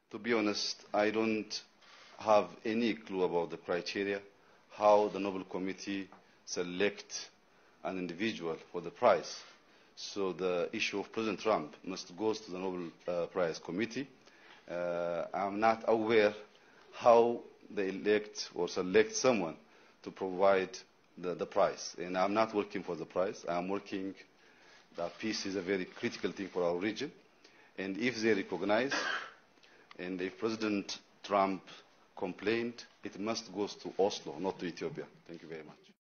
To be honest, I don't have any clue about the criteria, how the Nobel Committee select an individual for the prize. So the issue of President Trump must go to the Nobel Prize Committee. I'm not aware how they elect or select someone to provide the prize. And I'm not working for the prize. I'm working that peace is a very critical thing for our region. And if they recognize, and if President Trump complained, it must go to Oslo, not to Ethiopia. Thank you very much.